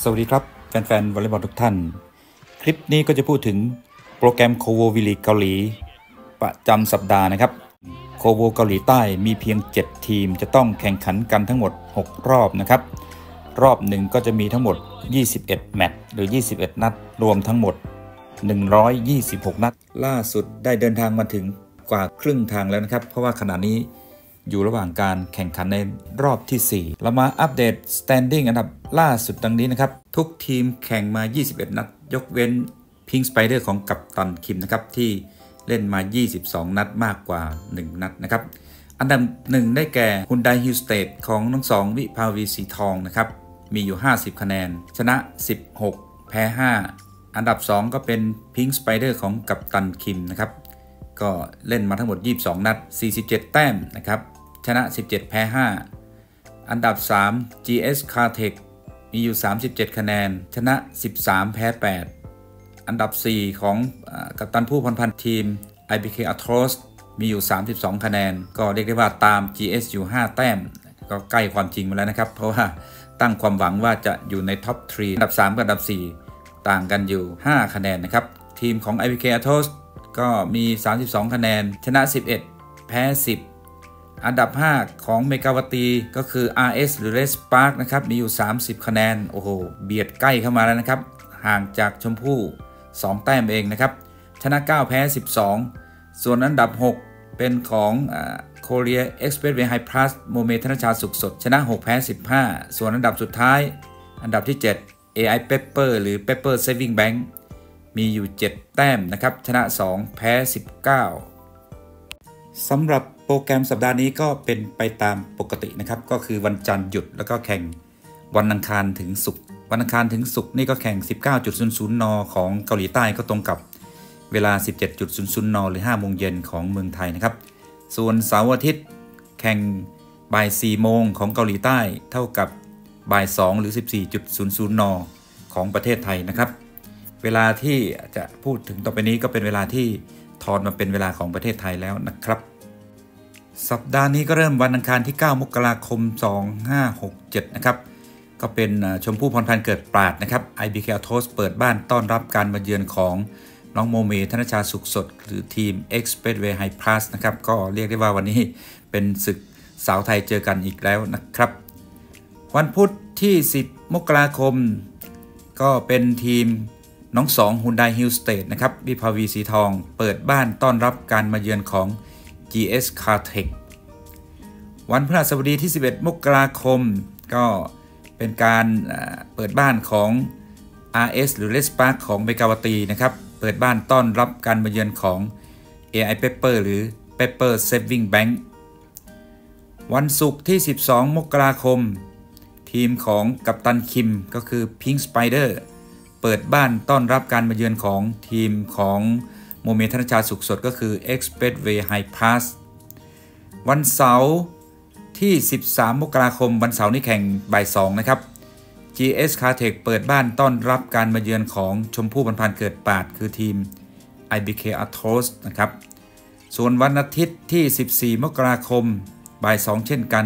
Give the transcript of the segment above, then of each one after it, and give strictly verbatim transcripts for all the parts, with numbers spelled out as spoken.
สวัสดีครับแฟนๆวอลเลย์บอลทุกท่านคลิปนี้ก็จะพูดถึงโปรแกรมโคโววีลีกเกาหลีประจำสัปดาห์นะครับโคโวเกาหลีใต้มีเพียงเจ็ดทีมจะต้องแข่งขันกันทั้งหมดหกรอบนะครับรอบหนึ่งก็จะมีทั้งหมดยี่สิบเอ็ดแมตช์หรือยี่สิบเอ็ดนัดรวมทั้งหมดหนึ่งร้อยยี่สิบหกนัดล่าสุดได้เดินทางมาถึงกว่าครึ่งทางแล้วนะครับเพราะว่าขณะนี้อยู่ระหว่างการแข่งขันในรอบที่สี่เรามาอัปเดต standing อันดับล่าสุดดังนี้นะครับทุกทีมแข่งมายี่สิบเอ็ดนัดยกเว้น Pink Spider ของกัปตันคิมนะครับที่เล่นมายี่สิบสองนัดมากกว่าหนึ่งนัดนะครับอันดับหนึ่งได้แก่ Hyundai Hyundai ของน้องสองวิภาวีสีทองนะครับมีอยู่ห้าสิบคะแนนชนะสิบหกแพ้ห้าอันดับสองก็เป็น Pink Spider ของกัปตันคิมนะครับก็เล่นมาทั้งหมดยี่สิบสองนัดสี่สิบเจ็ดแต้มนะครับชนะสิบเจ็ดแพ้ห้าอันดับสาม จี เอส Cartech มีอยู่สามสิบเจ็ดคะแนนชนะสิบสามแพ้แปดอันดับสี่ของกัปตันผู้พันพันทีม ไอ บี เค Atros มีอยู่สามสิบสองคะแนนก็เรียกได้ว่าตาม จี เอส อยู่ห้าแต้มก็ใกล้ความจริงมาแล้วนะครับเพราะว่าตั้งความหวังว่าจะอยู่ในท็อปสามอันดับสามกับอันดับสี่ต่างกันอยู่ห้าคะแนนนะครับทีมของ ไอ บี เค Atros ก็มีสามสิบสองคะแนนชนะสิบเอ็ดแพ้สิบอันดับห้าของเมกาวตีก็คือ อาร์ เอส หรือ Red Spark นะครับมีอยู่สามสิบคะแนนโอ้โหเบียดใกล้เข้ามาแล้วนะครับห่างจากชมพู่สองแต้มเองนะครับชนะเก้าแพ้สิบสองส่วนอันดับหกเป็นของ Korea Expressway High Plus โมเมธนชาสุขสดชนะหกแพ้สิบห้าส่วนอันดับสุดท้ายอันดับที่เจ็ด เอ ไอ Pepper หรือ Pepper Saving Bank มีอยู่เจ็ดแต้มนะครับชนะสองแพ้สิบเก้าสำหรับโปรแกรมสัปดาห์นี้ก็เป็นไปตามปกตินะครับก็คือวันจันทร์หยุดแล้วก็แข่งวันอังคารถึงศุกร์วันอังคารถึงศุกร์นี่ก็แข่ง สิบเก้านาฬิกา นของเกาหลีใต้ก็ตรงกับเวลา สิบเจ็ดนาฬิกา นหรือห้าโมงเย็นของเมืองไทยนะครับส่วนเสาร์อาทิตย์แข่งบ่ายสี่โมงของเกาหลีใต้เท่ากับบ่ายสองหรือ สิบสี่นาฬิกา นของประเทศไทยนะครับเวลาที่จะพูดถึงต่อไปนี้ก็เป็นเวลาที่ทอนมาเป็นเวลาของประเทศไทยแล้วนะครับสัปดาห์นี้ก็เริ่มวันอังคารที่เก้ามกราคมสองพันห้าร้อยหกสิบเจ็ดนะครับก็เป็นชมพู่พรพันธ์เกิดปราดนะครับ ไอ บี เค Atros เปิดบ้านต้อนรับการมาเยือนของน้องโมเมธนชาสุขสดหรือทีม Expressway High Plus นะครับก็เรียกได้ว่าวันนี้เป็นศึกสาวไทยเจอกันอีกแล้วนะครับวันพุธที่สิบมกราคมก็เป็นทีมน้องสอง Hyundai Hyundai นะครับวิภาวีสีทองเปิดบ้านต้อนรับการมาเยือนของ จี เอส Cartech วันพฤหัสบดีที่สิบเอ็ดมกราคมก็เป็นการเปิดบ้านของ อาร์ เอส หรือ Red Spark ของเมกาวตีนะครับเปิดบ้านต้อนรับการมาเยือนของ เอ ไอ Pepper หรือ Pepper Saving Bank วันศุกร์ที่สิบสองมกราคมทีมของกัปตันคิมก็คือ Pink Spider เปิดบ้านต้อนรับการมาเยือนของทีมของโมเมธนชาสุขสดก็คือ Expressway High Pass วันเสาร์ที่สิบสามมกราคมวันเสาร์นี้แข่งบ่ายสองนะครับ จี เอส Cartech เปิดบ้านต้อนรับการมาเยือนของชมพู่พรพันธ์เกิดปราดคือทีม ไอ บี เค Atros นะครับส่วนวันอาทิตย์ที่สิบสี่มกราคมบ่ายสองเช่นกัน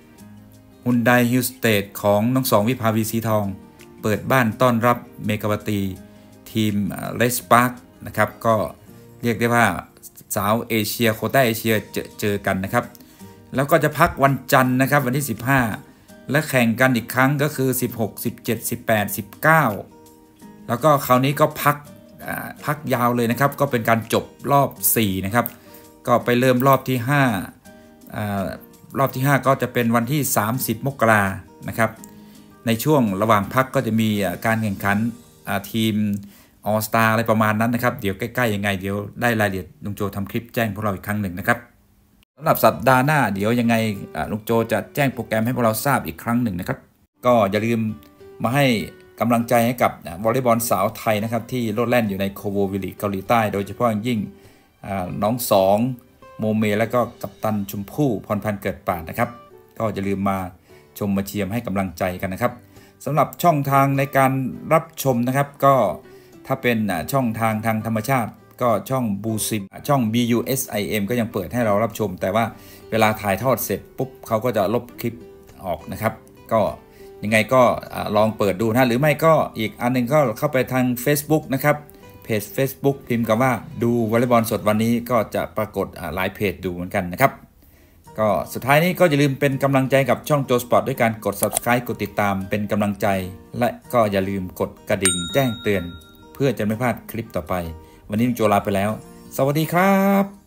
Hyundai Hyundai ของน้องสองวิภาวีสีทองเปิดบ้านต้อนรับเมกาวตีทีม Red Spark นะครับก็เรียกได้ว่าสาวเอเชียโควต้าเอเชียเจอเจอกันนะครับแล้วก็จะพักวันจันทร์นะครับวันที่สิบห้าและแข่งกันอีกครั้งก็คือสิบหก สิบเจ็ด สิบแปด สิบเก้าแล้วก็คราวนี้ก็พักพักยาวเลยนะครับก็เป็นการจบรอบสี่นะครับก็ไปเริ่มรอบที่ห้ารอบที่ห้าก็จะเป็นวันที่สามสิบมกรานะครับในช่วงระหว่างพักก็จะมีการแข่งขันทีมออสตาอะไรประมาณนั้นนะครับเดี๋ยวใกล้ๆยังไงเดี๋ยวได้รายละเอียดลุงโจทำคลิปแจ้งพวกเราอีกครั้งหนึ่งนะครับสำหรับสัปดาห์หน้าเดี๋ยวยังไงลุงโจจะแจ้งโปรแกรมให้พวกเราทราบอีกครั้งหนึ่งนะครับก็อย่าลืมมาให้กำลังใจให้กับวอลเลย์บอลสาวไทยนะครับที่โลดแล่นอยู่ในโคโววีลีกเกาหลีใต้โดยเฉพาะอย่างยิ่งน้องสองโมเมและก็กัปตันชมพู่พรพันธ์เกิดปราดนะครับก็อย่าลืมมาชมมาเชียร์ให้กำลังใจกันนะครับสำหรับช่องทางในการรับชมนะครับก็ถ้าเป็นช่องทางทางธรรมชาติก็ช่องบูซิมช่อง บี ยู เอส ไอ เอ็ม ก็ยังเปิดให้เรารับชมแต่ว่าเวลาถ่ายทอดเสร็จปุ๊บเขาก็จะลบคลิปออกนะครับก็ยังไงก็ลองเปิดดูนะหรือไม่ก็อีกอันนึงก็เข้าไปทาง Facebook นะครับเพจ Facebook พิมพ์คำว่าดูวอลเลย์บอลสดวันนี้ก็จะปรากฏหลายเพจดูเหมือนกันนะครับก็สุดท้ายนี้ก็อย่าลืมเป็นกำลังใจกับช่องโจสปอร์ตด้วยการกด ซับสไครบ์ กดติดตามเป็นกำลังใจและก็อย่าลืมกดกระดิ่งแจ้งเตือนเพื่อจะไม่พลาดคลิปต่อไปวันนี้โจลาไปแล้วสวัสดีครับ